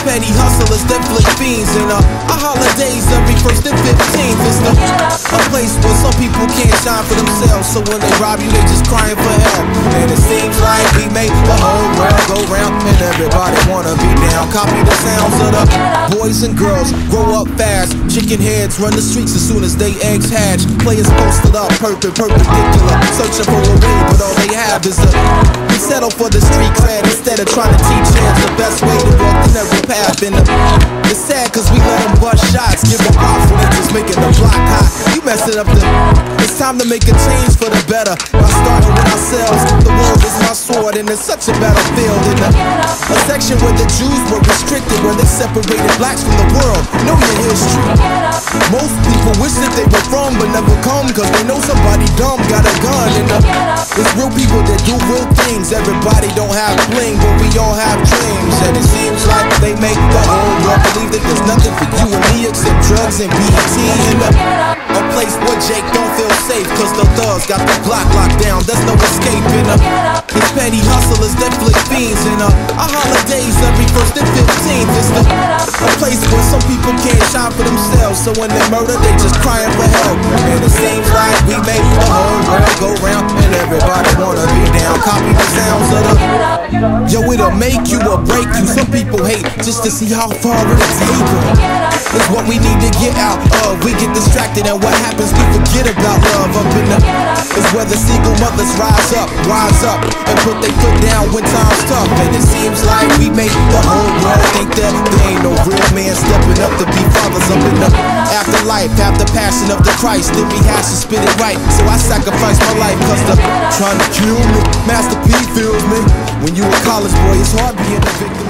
petty hustlers that flick fiends. And our holidays every 1st and 15th is a place where some people can't shine for themselves. So when they rob you, they just crying for help. And it seems like we make the whole world go round, and everybody wanna be down. Copy the sounds of the boys and girls, grow up fast. Chicken heads run the streets as soon as they eggs hatch. Players posted up, perpendicular, searching for a way, but all they have is we settle for the street cred instead of trying to teach hands the best way to walk the narrow path. And it's sad cause we let them bust shots, give them props when they just making the block hot. You messing up it's time to make a change for the better by starting with ourselves. The world is my sword and it's such a battlefield. In a section where the Jews were restricted, where they separated blacks from the world. Know your history. Most people wish that they were from but never come, cause they know somebody dumb got a gun. And it's real people that do real things. Everybody don't have bling, but we all have dreams. And it seems like they make the whole world believe that there's nothing for you and me except drugs and BET. And a place where Jake don't feel safe, cause the thugs got the block locked down. There's no escaping. It's petty hustlers that flick fiends. And our holidays every 1st and 15th is a place where some people can't shine for themselves. So when they murder, they just crying for help. And it seems like we make the whole world go round, and everybody wanna be down. Copy the sounds of yo, it'll make you or break you. Some people hate just to see how far it'll take them. It's what we need to get out of. We get distracted and what happens, we forget about love. Up in it's where the single mothers rise up, and put their foot down when time's tough. And it seems like we make the whole world think that there ain't no real man stepping up to be fathers up in the afterlife. Have the passion of the Christ, then we have to spit it right. So I sacrifice my life cause the trying to kill me. Master P feels me. When you a college boy, it's hard being a victim.